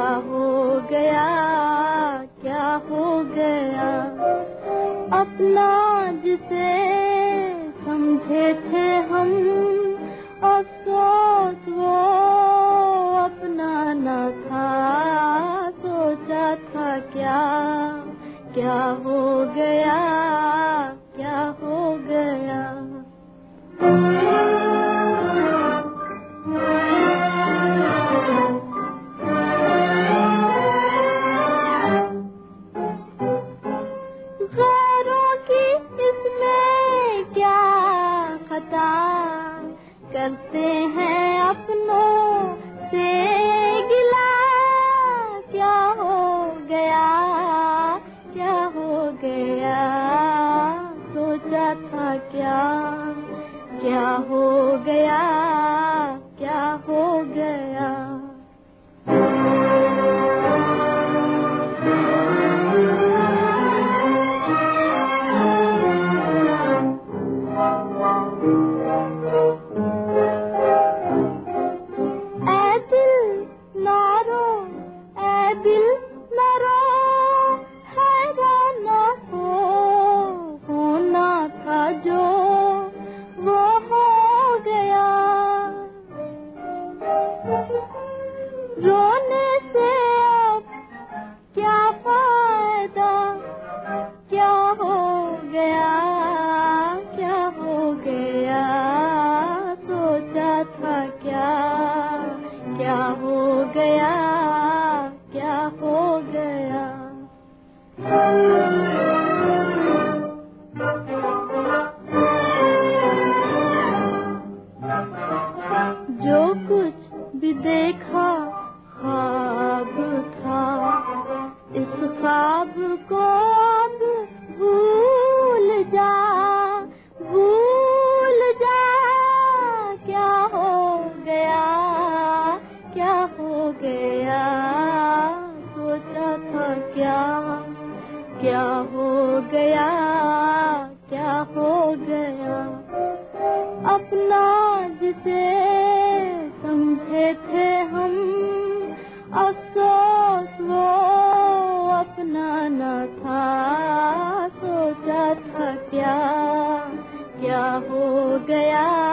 हो गया, क्या हो गया। अपना जिसे समझे थे हम, अफसोस वो अपना न था। सोचा था क्या, क्या हो गया, क्या हो गया। गौरों की इसमें क्या खता, करते हैं अपनों से गिला। क्या हो गया, क्या हो गया। सोचा था क्या, क्या हो गया, क्या हो गया। रोने से अब क्या फायदा, क्या हो गया, क्या हो गया। सोचा था क्या, क्या हो गया, क्या हो गया। जो कुछ भी देखा ख्वाब था, इस ख्वाब को अब भूल जा, भूल जा। क्या हो गया, क्या हो गया। सोचा था क्या, क्या हो गया, क्या हो गया। अपना जिसे समझे थे हम, अफसोस वो अपना न था। सोचा था क्या, क्या हो गया,